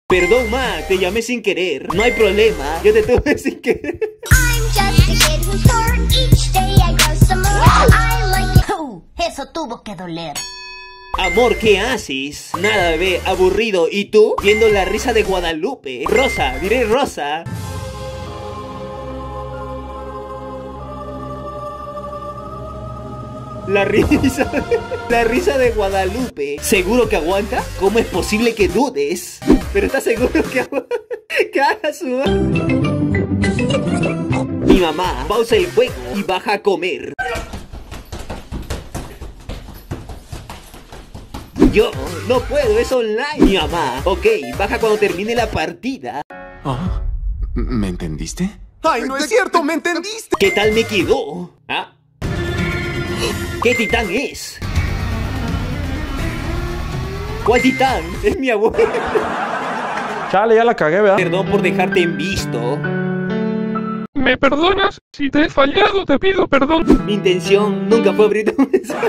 Perdón, ma, te llamé sin querer. No hay problema, yo te tuve sin querer. Eso tuvo que doler. Amor, ¿qué haces? Nada, bebé, aburrido. ¿Y tú? Viendo la risa de Guadalupe. Rosa, diré Rosa. La risa de Guadalupe. ¿Seguro que aguanta? ¿Cómo es posible que dudes? Pero ¿estás seguro que aguanta? ¿Qué hagas su... Mi mamá pausa el juego y baja a comer. Yo no puedo, es online. Mi mamá, ok, baja cuando termine la partida. ¿Ah? ¿Me entendiste? ¡Ay, no es cierto! ¡Me entendiste! ¿Qué tal me quedó? ¿Ah? ¿Qué titán es? ¿Cuál titán? Es mi abuelo. Chale, ya la cagué, ¿verdad? Perdón por dejarte en visto. ¿Me perdonas? Si te he fallado, te pido perdón. Mi intención nunca fue abrir tu mensaje.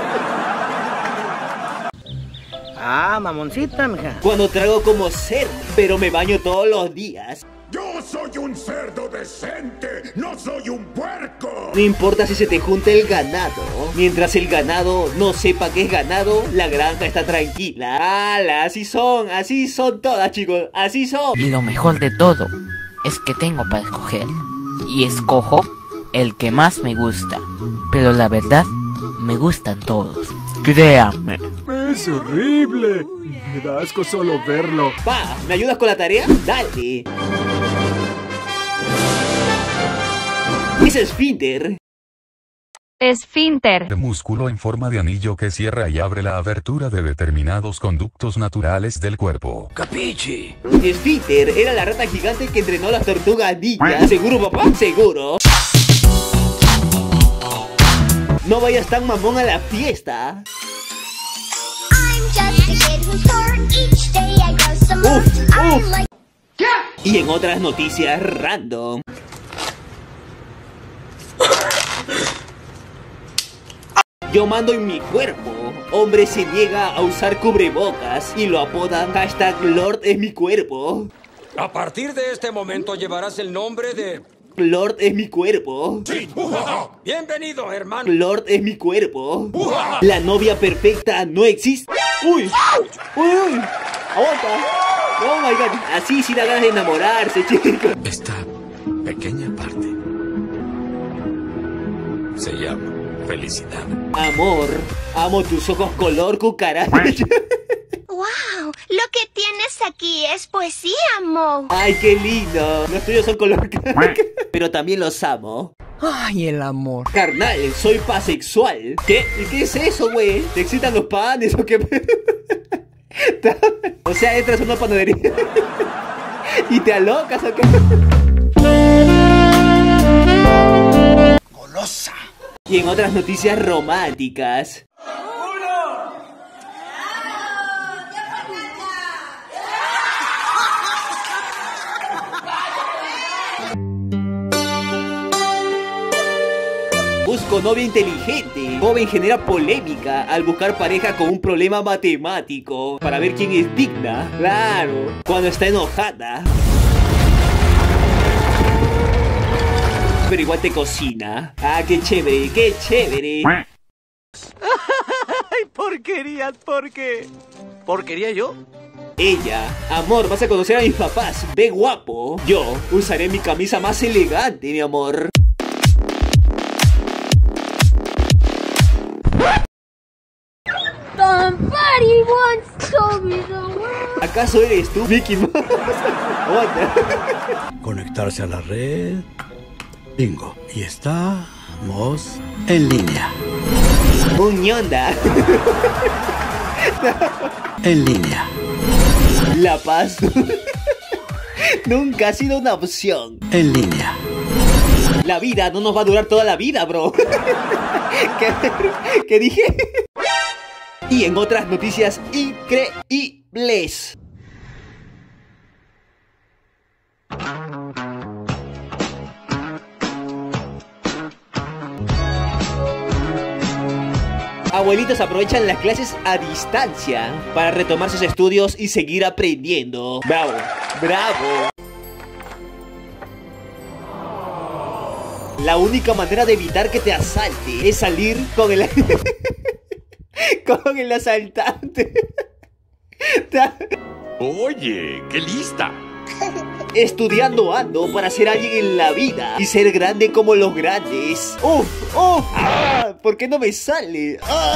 Ah, mamoncita, mija. Cuando trago como cerdo, pero me baño todos los días. Yo soy un cerdo decente, no soy un puerco. No importa si se te junta el ganado. Mientras el ganado no sepa que es ganado, la granja está tranquila. ¡Hala! Así son todas, chicos. Así son. Y lo mejor de todo es que tengo para escoger. Y escojo el que más me gusta. Pero la verdad, me gustan todos. Créanme. Es horrible. Me da asco solo verlo. Va, ¿me ayudas con la tarea? Dale. Es esfínter. Esfínter. De músculo en forma de anillo que cierra y abre la abertura de determinados conductos naturales del cuerpo. Capichi. Esfínter era la rata gigante que entrenó a las tortugas ninja. ¿Seguro, papá? Seguro. No vayas tan mamón a la fiesta. Uf. Y en otras noticias random. Yo mando en mi cuerpo. Hombre se niega a usar cubrebocas y lo apodan #Lord es mi cuerpo. A partir de este momento llevarás el nombre de... Lord es mi cuerpo. Sí. Bienvenido, hermano. Lord es mi cuerpo. La novia perfecta no existe. Uy. Aguanta. Oh my god. Así sí da ganas de enamorarse, chicos. Esta pequeña parte se llama felicidad. Amor, amo tus ojos color cucaracha. ¡Wow! Lo que tienes aquí es poesía, Mo. Ay, qué lindo. Los tuyos son color pero también los amo. Ay, el amor. Carnal, soy pasexual. ¿Qué? ¿Y qué es eso, güey? ¿Te excitan los panes o qué? O sea, entras a una panadería y te alocas o qué. Golosa. Y en otras noticias románticas. Busco novia inteligente. Joven genera polémica al buscar pareja con un problema matemático para ver quién es digna. Claro, cuando está enojada. Pero igual te cocina. Ah, qué chévere, qué chévere. Ay, porquerías, ¿por qué? ¿Porquería yo? Ella, amor, vas a conocer a mis papás. Ve guapo. Yo usaré mi camisa más elegante, mi amor. Somebody once told me the world. ¿Acaso eres tú, Mickey Mouse? Conectarse a la red. Bingo. Y estamos en línea. Muñonda. En línea. La paz nunca ha sido una opción. En línea. La vida no nos va a durar toda la vida, bro. ¿Qué dije? Y en otras noticias increíbles. abuelitos aprovechan las clases a distancia para retomar sus estudios y seguir aprendiendo. Bravo, bravo. La única manera de evitar que te asalte es salir con el... con el asaltante. Oye, qué lista. Estudiando ando para ser alguien en la vida y ser grande como los grandes. ¡Uf! ¡Uf! ¡Ah! ¿Por qué no me sale? ¡Ah!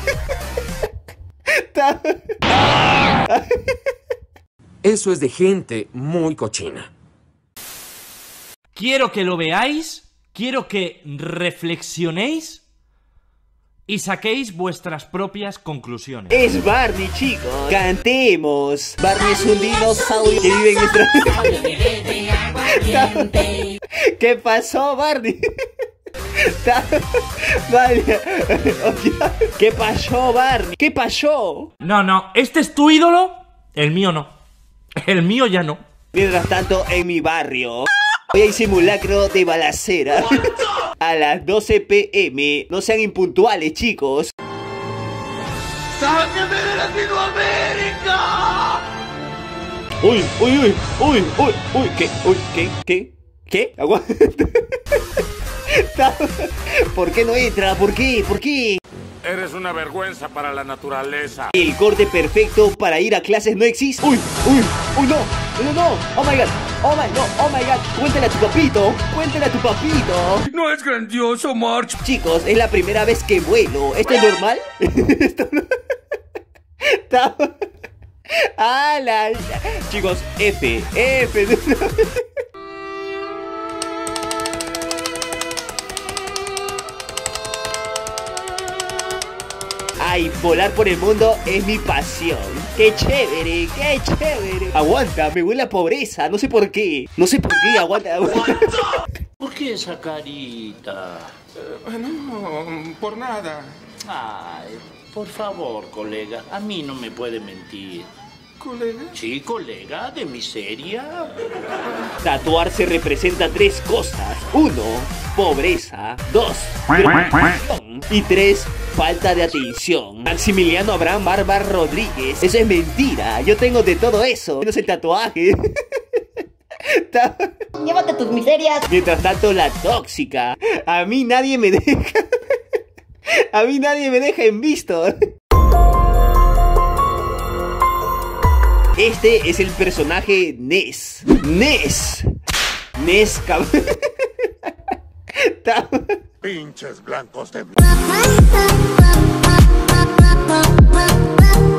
Eso es de gente muy cochina. Quiero que lo veáis, quiero que reflexionéis y saquéis vuestras propias conclusiones. Es Barney, chicos. Cantemos. Barney es un dinosaurio que vive en nuestra... ¿Qué pasó, Barney? Vale. ¿Qué pasó, Barney? ¿Qué pasó? No, ¿este es tu ídolo? El mío no. El mío ya no. Mientras tanto, en mi barrio hoy hay simulacro de balacera a las 12 p.m. No sean impuntuales, chicos. ¡Sáquenme de Latinoamérica! Uy. ¿Qué? Aguanta. ¿Por qué no entra? ¿Por qué? Eres una vergüenza para la naturaleza. El corte perfecto para ir a clases no existe. ¡Uy! ¡No! ¡Oh my god! ¡Oh my god! ¡Cuéntale a tu papito! No es grandioso, March. Chicos, es la primera vez que vuelo. ¿Esto es normal? ¿Esto no? Chicos, F. Ay, volar por el mundo es mi pasión. ¡Qué chévere! Aguanta, me huele a pobreza. No sé por qué, aguanta. ¿Por qué esa carita? No, por nada. Ay, por favor, colega, a mí no me puede mentir. ¿Colega? Sí, colega, de miseria. Tatuarse representa 3 cosas. 1, pobreza. 2, drogadicción. Y 3, falta de atención. Maximiliano Abraham Barba Rodríguez. Eso es mentira. Yo tengo de todo eso, menos el tatuaje. Llévate tus miserias. Mientras tanto, la tóxica. A mí nadie me deja. A mí nadie me deja en visto. Este es el personaje Ness. Ness, cabrón. Pinches blancos de...